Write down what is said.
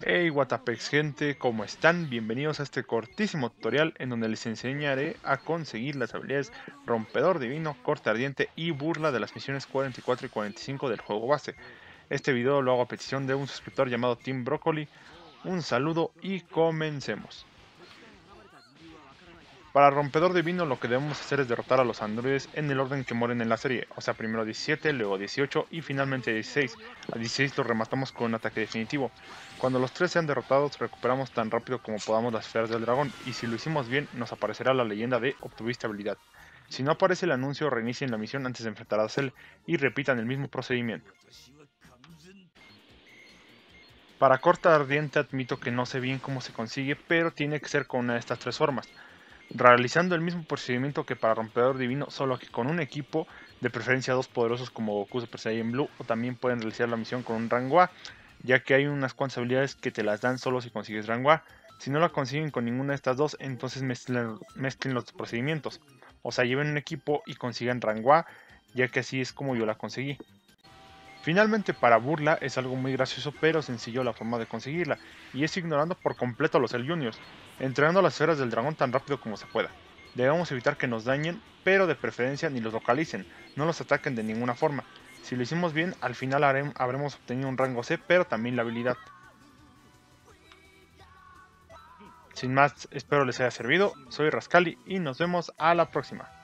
Hey Watapex gente, ¿cómo están? Bienvenidos a este cortísimo tutorial en donde les enseñaré a conseguir las habilidades Rompedor Divino, Corte Ardiente y Burla de las misiones 44 y 45 del juego base. Este video lo hago a petición de un suscriptor llamado Team Broccoli. Un saludo y comencemos. Para Rompedor Divino lo que debemos hacer es derrotar a los androides en el orden que mueren en la serie, o sea primero 17, luego 18 y finalmente 16. A 16 lo rematamos con un ataque definitivo. Cuando los tres sean derrotados recuperamos tan rápido como podamos las esferas del dragón y si lo hicimos bien nos aparecerá la leyenda de obtuviste habilidad. Si no aparece el anuncio reinicien la misión antes de enfrentar a Cell y repitan el mismo procedimiento. Para corta ardiente admito que no sé bien cómo se consigue, pero tiene que ser con una de estas tres formas. Realizando el mismo procedimiento que para Rompedor Divino, solo que con un equipo, de preferencia dos poderosos como Goku Super Saiyan Blue, o también pueden realizar la misión con un rango A, ya que hay unas cuantas habilidades que te las dan solo si consigues rango A. Si no la consiguen con ninguna de estas dos, entonces mezclen los procedimientos. O sea, lleven un equipo y consigan rango A, ya que así es como yo la conseguí. Finalmente para burla es algo muy gracioso pero sencillo la forma de conseguirla, y es ignorando por completo a los Cell Juniors, entregando las esferas del dragón tan rápido como se pueda. Debemos evitar que nos dañen, pero de preferencia ni los localicen, no los ataquen de ninguna forma. Si lo hicimos bien, al final habremos obtenido un rango C, pero también la habilidad. Sin más, espero les haya servido, soy Rascali y nos vemos a la próxima.